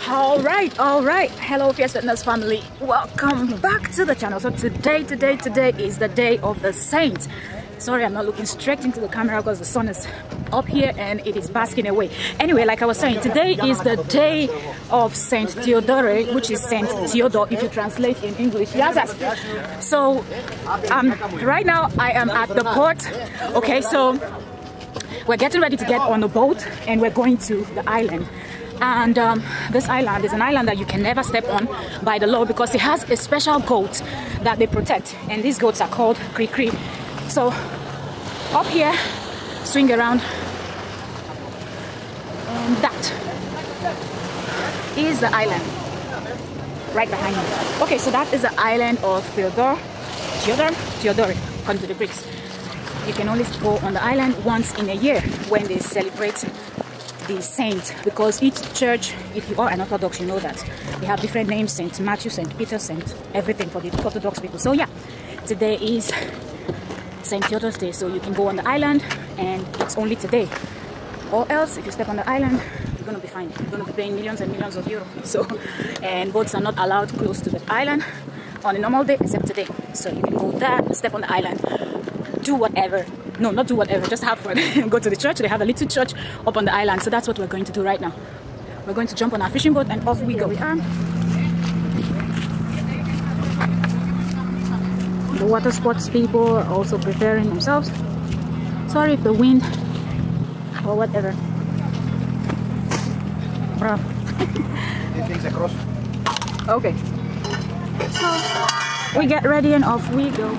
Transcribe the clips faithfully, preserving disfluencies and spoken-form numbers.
all right all right hello Fierce Fitness family, welcome back to the channel. So today today today is the day of the saints. Sorry, I'm not looking straight into the camera because the sun is up here and it is basking away. Anyway, like I was saying, today is the day of Saint Theodore, which is Saint Theodore if you translate in English. Yes. So um right now I am at the port. Okay, so we're getting ready to get on the boat and we're going to the island. And um, this island is an island that you can never step on by the law because it has a special goat that they protect, and these goats are called Crete. So up here, swing around, and that is the island right behind me. Okay, so that is the island of Theodore, Theodore, Theodore, according to the Greeks. You can only go on the island once in a year when they celebrate the saint, because each church, if you are an Orthodox, you know that they have different names: Saint Matthew, Saint Peter, Saint everything for the Orthodox people. So yeah, today is Saint Theodore's Day, so you can go on the island, and it's only today. Or else, if you step on the island, you're gonna be fined. You're gonna be paying millions and millions of euros. So, and boats are not allowed close to the island on a normal day except today. So you can go there, step on the island, do whatever. No, not do whatever, just have fun. Go to the church. They have a little church up on the island. So that's what we're going to do right now. We're going to jump on our fishing boat and off we go. We are. The water sports people are also preparing themselves. Sorry if the wind or whatever. Bro. Okay. So we get ready and off we go.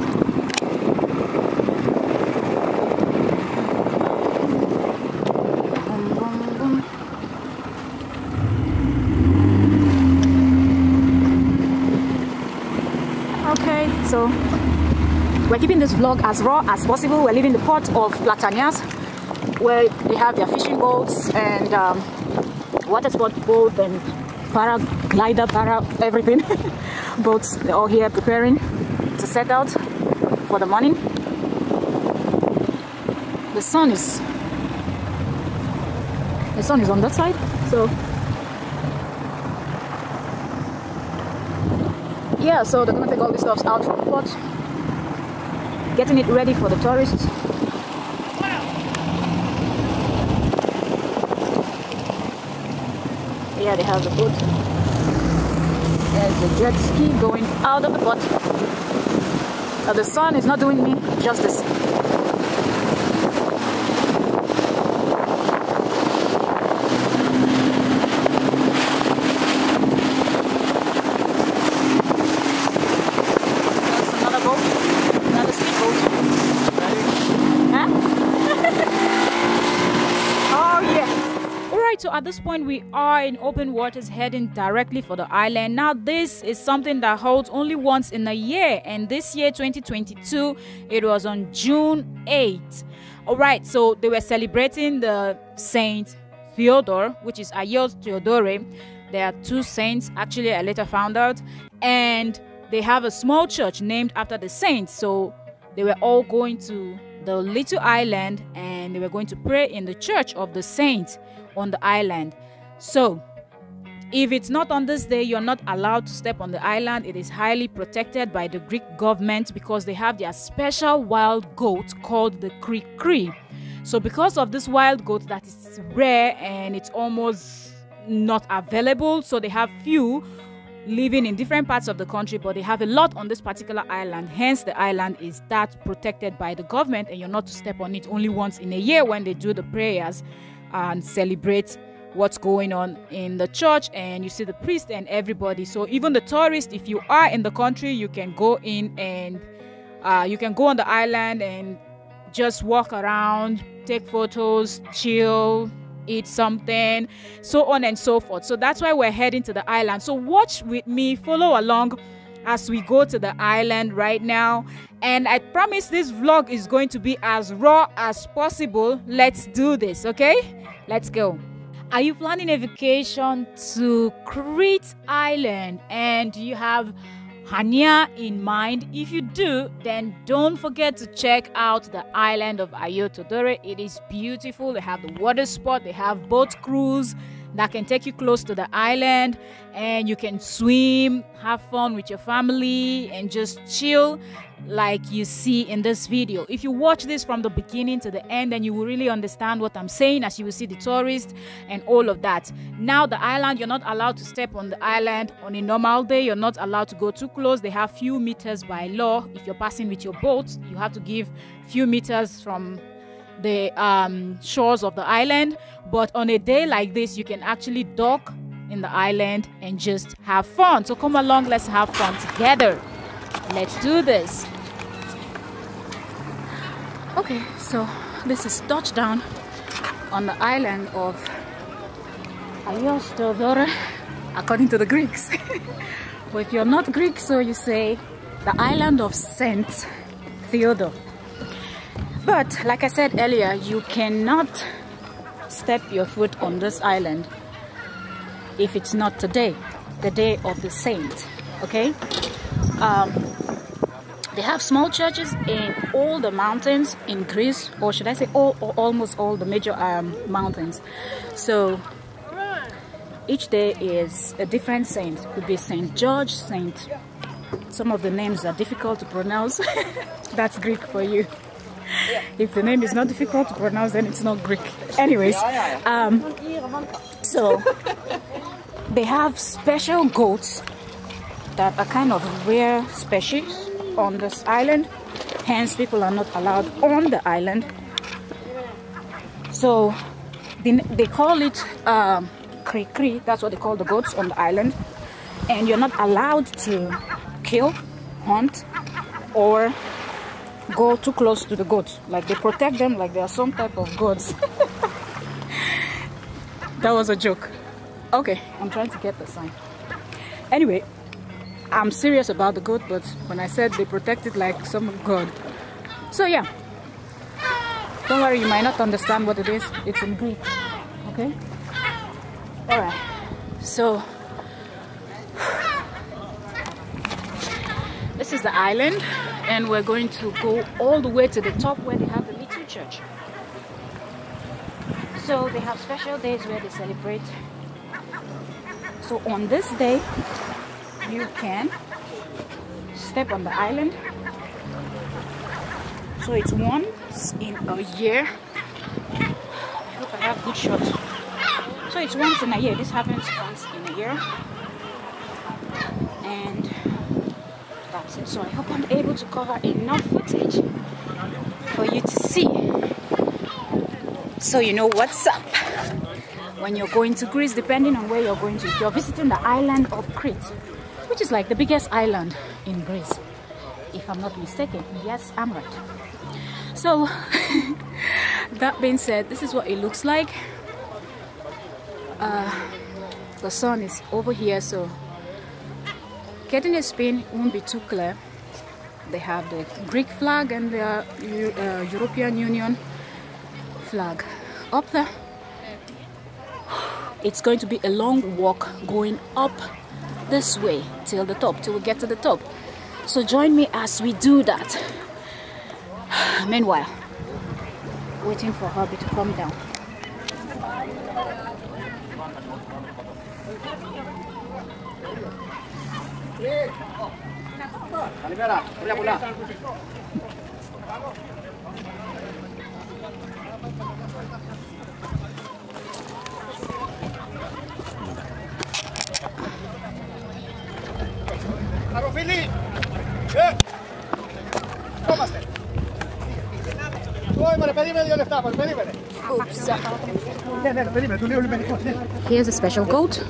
So we're keeping this vlog as raw as possible. We're leaving the port of Platanias, where they have their fishing boats and um, water sport boat and paraglider, para everything boats. They're all here preparing to set out for the morning. The sun is the sun is on that side, so yeah, so they're gonna take all these stuff out from the port, getting it ready for the tourists. Yeah, they have the boat. There's a jet ski going out of the port. Now the sun is not doing me justice. So at this point we are in open waters heading directly for the island. Now this is something that holds only once in a year, and this year twenty twenty-two it was on June eighth. All right, so they were celebrating the Saint Theodore, which is Ayos Theodore. There are two saints, actually I later found out, and they have a small church named after the saints. So they were all going to the little island and they were going to pray in the church of the saints on the island. So if it's not on this day, you're not allowed to step on the island. It is highly protected by the Greek government because they have their special wild goat called the Crete. So because of this wild goat that is rare and it's almost not available, so they have few living in different parts of the country, but they have a lot on this particular island. Hence the island is that protected by the government, and you're not to step on it only once in a year when they do the prayers and celebrate what's going on in the church, and you see the priest and everybody. So even the tourists, if you are in the country, you can go in and uh, you can go on the island and just walk around, take photos, chill, eat something, so on and so forth. So that's why we're heading to the island. So watch with me, follow along as we go to the island right now, and I promise this vlog is going to be as raw as possible. Let's do this, okay? Let's go. Are you planning a vacation to Crete Island and you have Hania in mind? If you do, then don't forget to check out the island of Ayos Theodore. It is beautiful. They have the water sport, they have boat cruise, that can take you close to the island, and you can swim, have fun with your family, and just chill like you see in this video. If you watch this from the beginning to the end, then you will really understand what I'm saying, as you will see the tourists and all of that. Now the island, you're not allowed to step on the island on a normal day. You're not allowed to go too close. They have few meters by law. If you're passing with your boat, you have to give few meters from the um, shores of the island. But on a day like this, you can actually dock in the island and just have fun. So come along, let's have fun together. Let's do this. Okay, so this is touchdown on the island of Theodore, according to the Greeks. But if you're not Greek, so you say the island of Saint Theodore. But like I said earlier, you cannot step your foot on this island if it's not today, the day of the saint. Okay. Um, they have small churches in all the mountains in Greece, or should I say all, or almost all the major um, mountains. So each day is a different saint. It could be Saint George, Saint. Some of the names are difficult to pronounce. That's Greek for you. If the name is not difficult to pronounce, then it's not Greek. Anyways, um, so they have special goats that are kind of rare species on this island. Hence, people are not allowed on the island. So they, they call it um, Crete. That's what they call the goats on the island. And you're not allowed to kill, hunt, or go too close to the goats. Like, they protect them like they are some type of gods. That was a joke. Okay, I'm trying to get the sign. Anyway, I'm serious about the goat, but when I said they protect it like some god. So yeah, don't worry, you might not understand what it is. It's in Greek. Okay? Alright, so this is the island, and we're going to go all the way to the top where they have the little church. So they have special days where they celebrate. So on this day, you can step on the island. So it's once in a year. I hope I have good shot. So it's once in a year. This happens once in a year. And that's it. So I hope I'm able to cover enough footage for you to see, so you know what's up when you're going to Greece, depending on where you're going to. If you're visiting the island of Crete, which is like the biggest island in Greece, if I'm not mistaken. Yes, I'm right. So that being said, this is what it looks like. Uh, the sun is over here, so getting a spin won't be too clear. They have the Greek flag and the uh, European Union flag up there. It's going to be a long walk going up this way till the top, till we get to the top. So join me as we do that. Meanwhile, waiting for Hubby to come down. Oops. Here's a special goat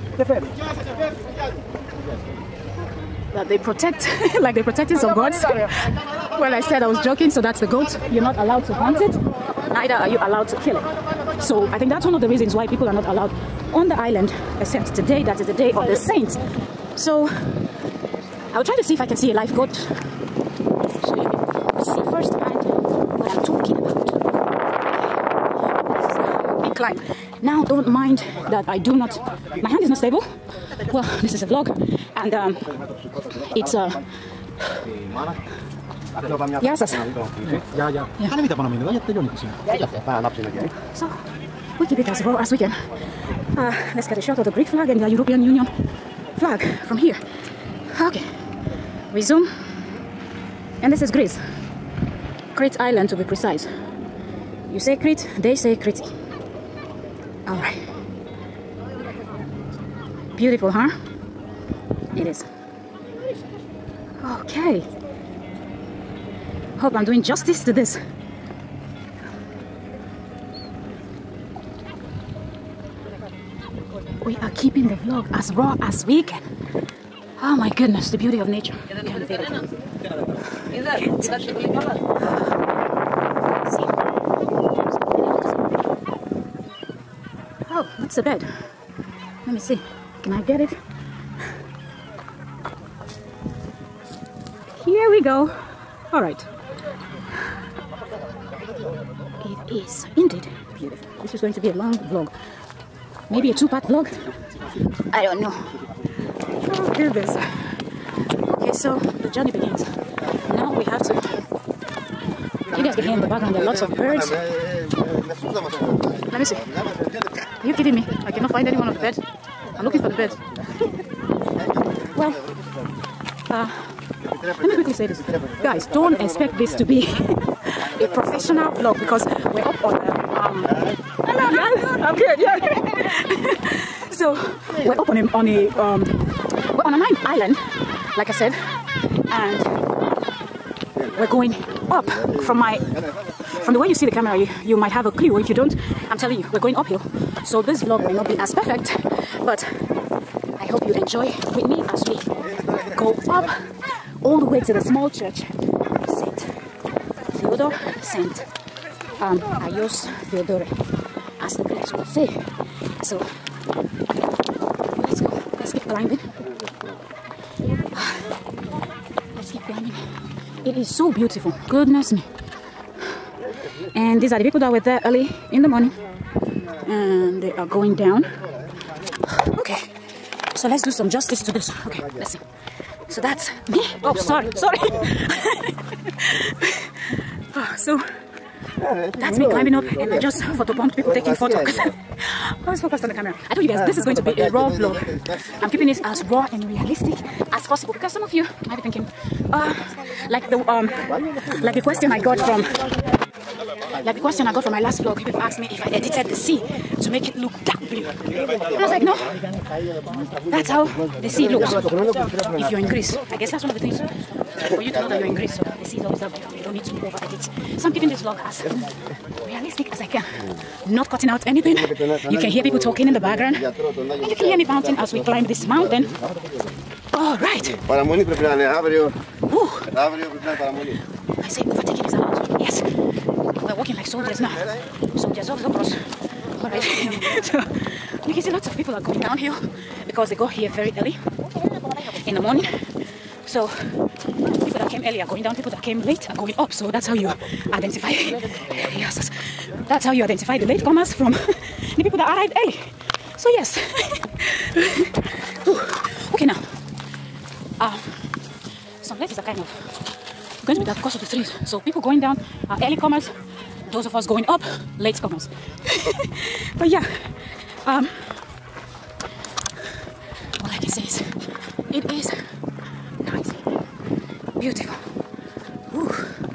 that they protect, like they protected some goats. Well, I said I was joking, so that's the goat. You're not allowed to hunt it, neither are you allowed to kill it. So I think that's one of the reasons why people are not allowed on the island, except today, that is the day of the saints. So I'll try to see if I can see a live goat, so you can see firsthand what I'm talking about. This is a big climb. Now, don't mind that I do not, my hand is not stable. Well, this is a vlog, and um, it's a... Uh, yeah, so we keep it as raw as we can. Uh, let's get a shot of the Greek flag and the European Union flag from here. Okay, resume. And this is Greece. Crete Island to be precise. You say Crete, they say Crete. Alright. Beautiful, huh? It is. Okay. Hope I'm doing justice to this. We are keeping the vlog as raw as we can. Oh my goodness, the beauty of nature. Oh, that's the bed. Let me see. Can I get it? Here we go. All right. It is indeed beautiful. This is going to be a long vlog. Maybe a two-part vlog. I don't know. Oh, goodness. Okay, so the journey begins. Now we have to... You guys can hear in the background there are lots of birds. Let me see. Are you kidding me? I cannot find anyone on the bed. I'm looking for the bed. Well, uh, let me quickly say this. Guys, don't expect this to be a professional vlog because we're up on a... Um, I'm good, yeah. So, we're up on a... On a um, we're on an island, like I said, and we're going up from my... From the way you see the camera, you, you might have a clue. If you don't, I'm telling you, we're going uphill. So this vlog may not be as perfect, but I hope you enjoy with me as we go up all the way to the small church, Saint Theodore, Saint um, Ayos Theodore, as the Greeks would say. So let's go. Let's keep climbing. Let's keep climbing. It is so beautiful. Goodness me. And these are the people that were there early in the morning, and they are going down. Okay, so let's do some justice to this. Okay, let's see. So that's me. Oh, sorry, sorry. Oh, so that's me climbing up, and I just photo pumped people taking photos. I was focused on the camera. I told you guys this is going to be a raw vlog. I'm keeping it as raw and realistic as possible because some of you might be thinking, uh, like the um, like the question I got from. Like the question I got from my last vlog, people asked me if I edited the sea to make it look dark blue. And I was like, no, that's how the sea looks if you're in Greece. I guess that's one of the things for you to know that you're in Greece, so the sea is always dark blue. You don't need to over edit. So I'm keeping this vlog as realistic as I can, not cutting out anything. You can hear people talking in the background, and you can hear me bouncing as we climb this mountain. All right. Ooh. I say overtaking is allowed. Yes. We're walking like soldiers now. Soldiers of the cross. Alright. So you can see lots of people are going downhill because they go here very early in the morning. So people that came early are going down, people that came late are going up. So that's how you identify yes. That's how you identify the latecomers from the people that arrived early. So yes. Okay now. Um some places are kind of going to be that because of the trees. So people going down are early comers, those of us going up, late comers. But yeah, um, all I can say is it is nice, beautiful. Ooh.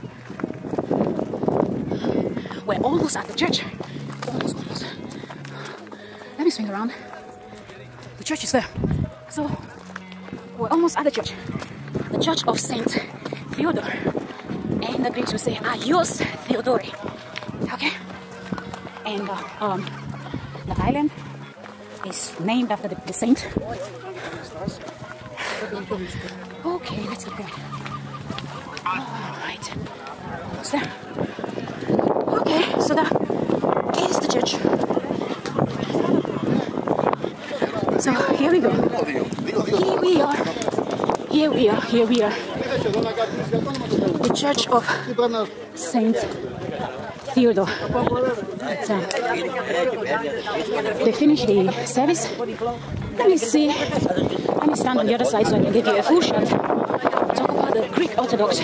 We're almost at the church. Almost, almost. Let me swing around. The church is there. So we're almost at the church. The church of Saint Theodore, and the Greeks will say Ayos Theodore. Okay, and uh, um, the island is named after the, the saint. Okay, let's keep going. All right, almost there. Okay, so that is the church. So here we go. Here we are. Here we are. Here we are. The Church of Saint Theodore. But, uh, they finished the service. Let me see. Let me stand on the other side so I can give you a full shot. Talk about the Greek Orthodox.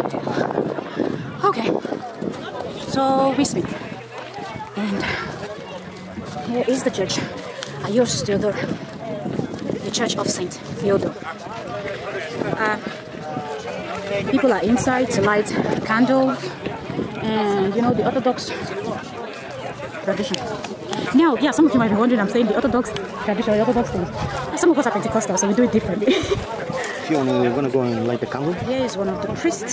Okay. So we speak. And Here is the church. Ayos Theodore, the church of Saint Theodore. Uh, people are inside to light candles and, you know, the Orthodox tradition. Now, yeah, some of you might be wondering, I'm saying the Orthodox tradition, the Orthodox things. Some of us are Pentecostal, so we do it differently. You're going to go and light the candle? Here is one of the priests.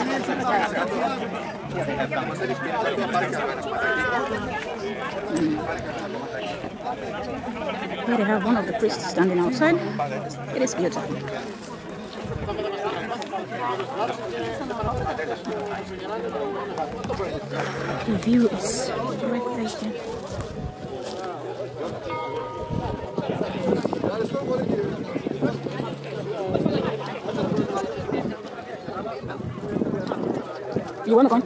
Here they have one of the priests standing outside. It is beautiful. The view is breathtaking. You wanna come?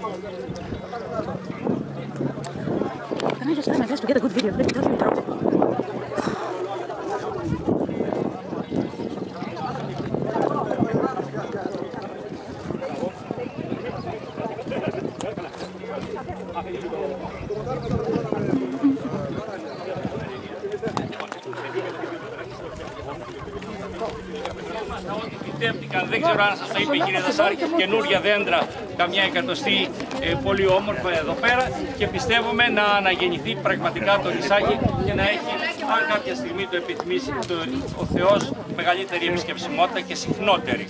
Can I just try my best to get a good video? Let me tell you that. Δεν ξέρω αν σας το είπε η κυρία Δασάρη, καινούρια δέντρα, καμιά εκατοστή, ε, πολύ όμορφα εδώ πέρα και πιστεύουμε να αναγεννηθεί πραγματικά το νησάκι και να έχει, αν κάποια στιγμή το επιθυμήσει το, ο Θεός, μεγαλύτερη επισκεψιμότητα και συχνότερη.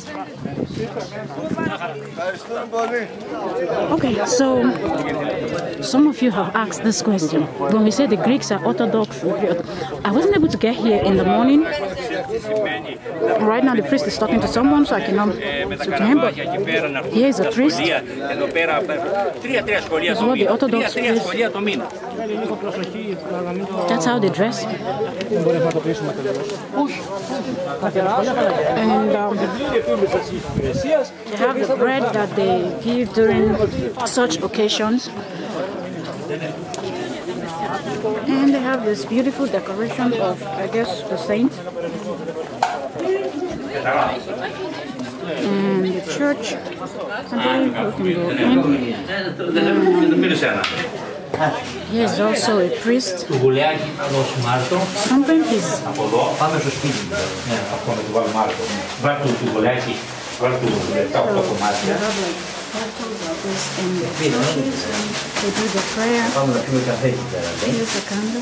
Okay, so some of you have asked this question. When we say the Greeks are Orthodox, I wasn't able to get here in the morning. Right now the priest is talking to someone, so I cannot speak to him, but here is a priest. This is what the Orthodox is. That's how they dress. And um, they have the bread that they give during such occasions. And they have this beautiful decoration of, I guess, the saint. And the church. Here's also a priest. Something is. They do the prayer. Here's the candle.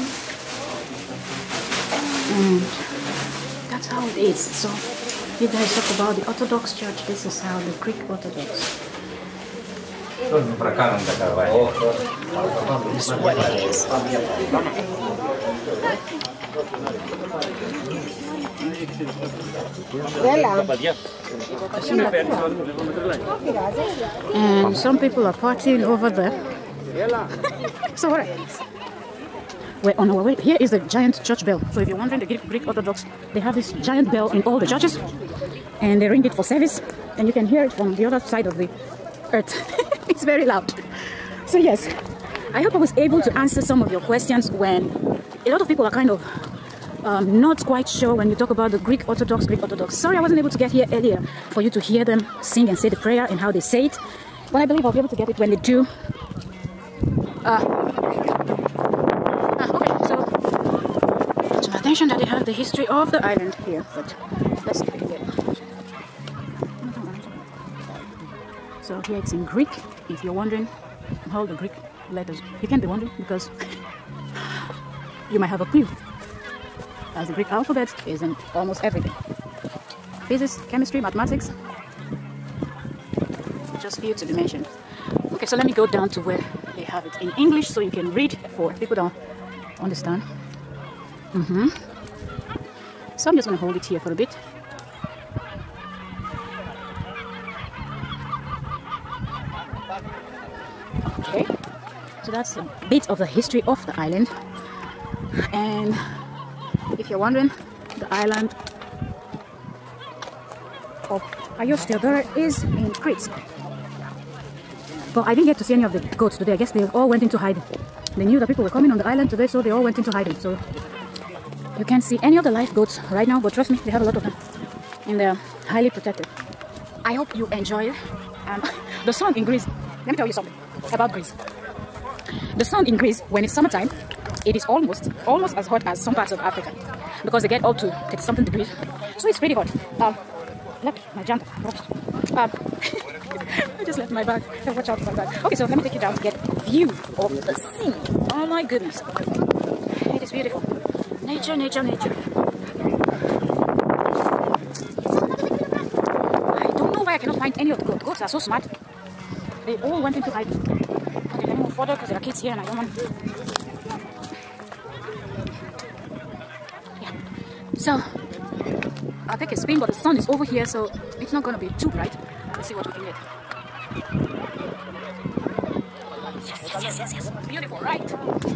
And that's how it is. So, you guys talk about the Orthodox Church. This is how the Greek Orthodox. This is what it is. And some people are partying over there. So what? We're on our way. Here is the giant church bell. So if you're wondering, the Greek Orthodox, they have this giant bell in all the churches, and they ring it for service, and you can hear it from the other side of the earth. It's very loud. So yes, I hope I was able to answer some of your questions when a lot of people are kind of um, not quite sure when you talk about the Greek Orthodox, Greek Orthodox. Sorry I wasn't able to get here earlier for you to hear them sing and say the prayer and how they say it, but I believe I'll be able to get it when they do. Uh, ah, okay, so to my attention that they have the history of the island here, but let's see if we can get it. So here it's in Greek, if you're wondering how the Greek letters, you can't be wondering because you might have a clue, as the Greek alphabet is in almost everything. Physics, chemistry, mathematics, just few to be mentioned. Okay, so let me go down to where they have it in English so you can read for people don't understand. Mm-hmm. So I'm just going to hold it here for a bit. Okay, so that's a bit of the history of the island. And if you're wondering, the island of Ayos Theodore is in Crete. But I didn't get to see any of the goats today. I guess they all went into hiding. They knew that people were coming on the island today, so they all went into hiding. So you can't see any of the live goats right now, but trust me, they have a lot of them. And they're highly protected. I hope you enjoy it. Um, the sun in Greece, let me tell you something about Greece. The sun in Greece, when it's summertime, it is almost almost as hot as some parts of Africa, because they get up to thirty something degrees. So it's pretty hot. Um, look, my jumper. Um, I just left my bag. Watch out for my bag. Okay, so let me take you down to get a view of the sea. Oh my goodness, it is beautiful. Nature, nature, nature. I don't know why I cannot find any of the goats. Goats are so smart. They all went into hiding. Okay, let me move further because there are kids here and I don't want. Yeah. So I'll take a spin, but the sun is over here, so it's not gonna be too bright. Let's see what we can get. Yes, yes, yes, yes, yes. Beautiful, right?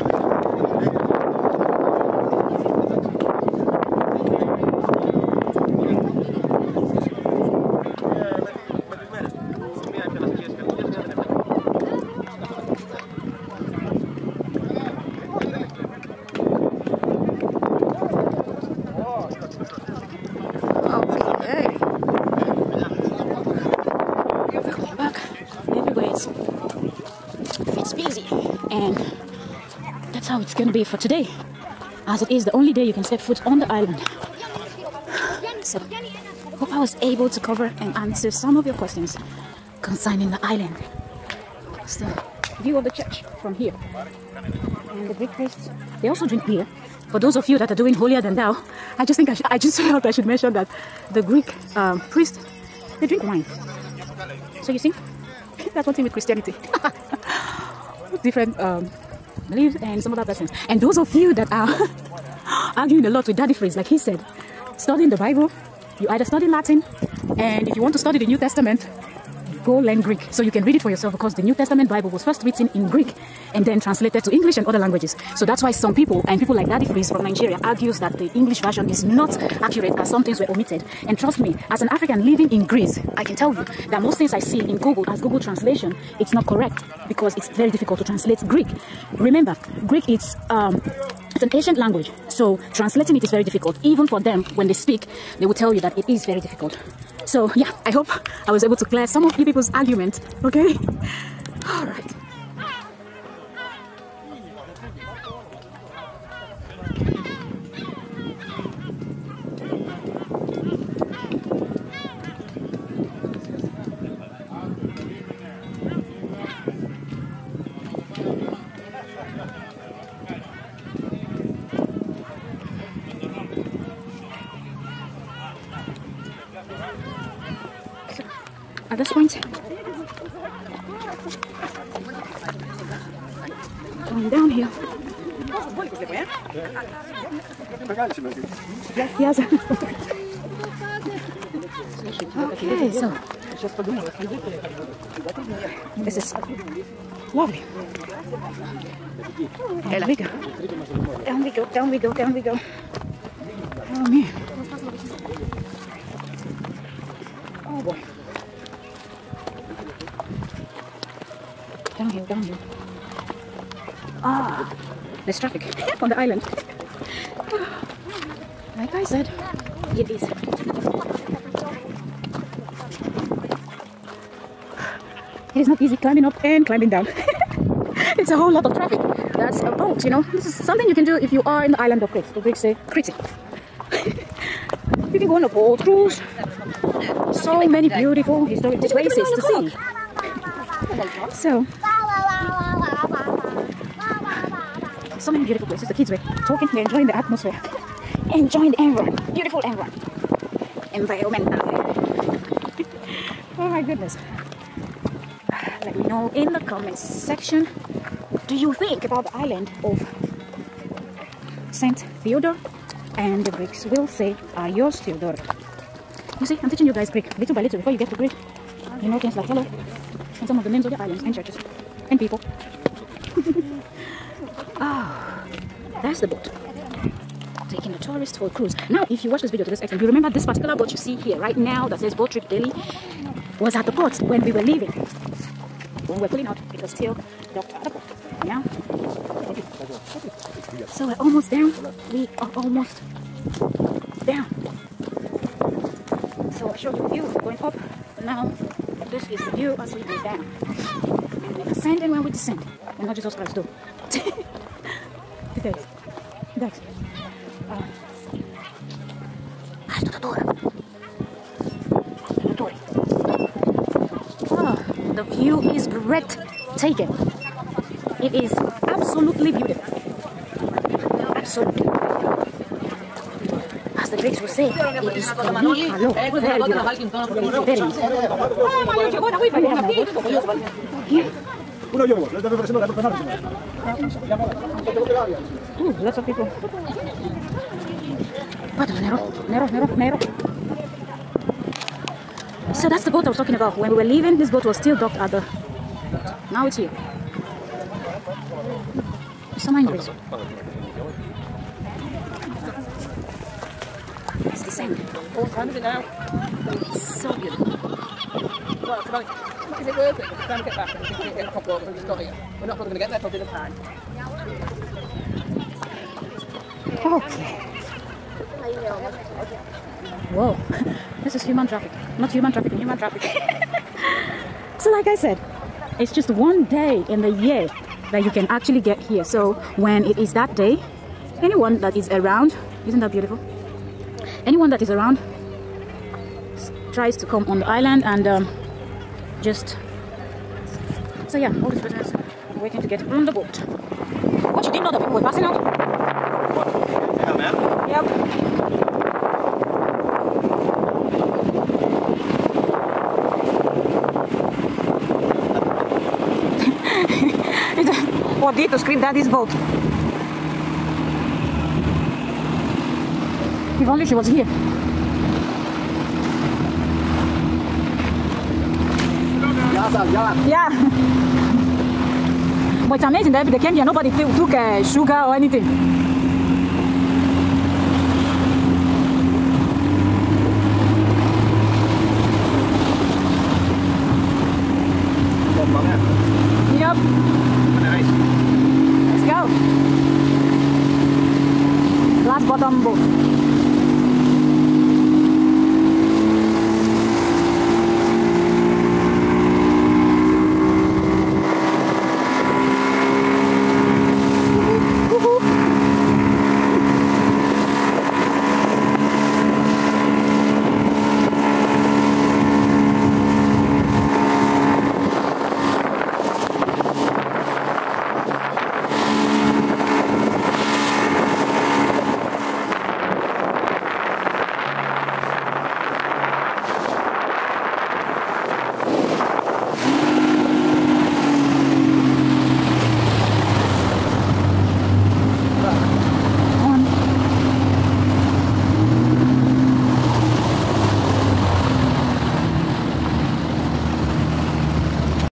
And that's how it's going to be for today, as it is the only day you can set foot on the island. So, hope I was able to cover and answer some of your questions concerning the island. That's the view of the church from here. And the Greek priests, they also drink beer. For those of you that are doing holier than thou, I just think I, I just felt I should mention that the Greek um, priests, they drink wine. So you see, that's one thing with Christianity. Different um, beliefs and some other persons. And those of you that are arguing a lot with Daddy Freeze, like he said, studying the Bible, you either study Latin, and if you want to study the New Testament, go learn Greek so you can read it for yourself, because the New Testament Bible was first written in Greek and then translated to English and other languages. So that's why some people, and people like Daddy Freeze from Nigeria, argues that the English version is not accurate, as some things were omitted. And trust me, as an African living in Greece, I can tell you that most things I see in Google as Google translation, it's not correct, because it's very difficult to translate Greek. Remember, Greek is um, it's an ancient language, so translating it is very difficult. Even for them, when they speak, they will tell you that it is very difficult. So yeah, I hope I was able to clear some of you people's arguments, okay? All right. At this point, going down here. Yes, yes. Okay, so this is lovely. There we go. Down we go, down we go, down we go. Oh man. Oh boy. Down here, down here. Ah, there's traffic on the island. Like I said, it is. It is not easy climbing up and climbing down. It's a whole lot of traffic. That's a boat, you know. This is something you can do if you are in the island of Crete. The Greeks say Crete. You can go on a boat cruise. So many beautiful historic places to see. So, so many beautiful places. The kids were talking, they're enjoying the atmosphere, enjoying the environment, beautiful environment, environmental. Oh my goodness. Let me know in the comments section, do you think about the island of Saint Theodore? And the Greeks will say, Ayos Theodore. You see, I'm teaching you guys Greek, little by little, before you get to Greek. You know things like hello, and some of the names of the islands and churches and people. Ah, oh, that's the boat. Taking the tourists for a cruise. Now, if you watch this video to this extent, you remember this particular boat you see here right now that says Boat Trip Daily was at the port when we were leaving. When we were pulling out, it was still docked at the port. Now, so we're almost down. We are almost down. So I'll show you the view going up. Now, this is the view as we go down. And we ascend and when we descend. And not Jesus Christ, though. Look at that. Oh, the view is breathtaking. It is absolutely beautiful. Absolutely. As the Greeks would say, it is very beautiful. Very Ooh, lots of people. Nero, Nero, Nero, Nero. So that's the boat I was talking about. When we were leaving, this boat was still docked at the... Now it's here. Some English. It's the same. It's so beautiful. Is it worth it? We're trying to get back and we can't get a couple of and just got here. We're not probably going to get there till dinner time. Okay. Whoa. This is human traffic. Not human trafficking, human trafficking. So like I said, it's just one day in the year that you can actually get here. So when it is that day, anyone that is around, isn't that beautiful? Anyone that is around tries to come on the island and um, just... So yeah, all these persons waiting to get on the boat. What, you didn't know that people were passing out? Yeah, man. Yep. What did to scream daddy's boat? If only she was here. Yeah. But it's amazing that they came here, nobody took uh, sugar or anything.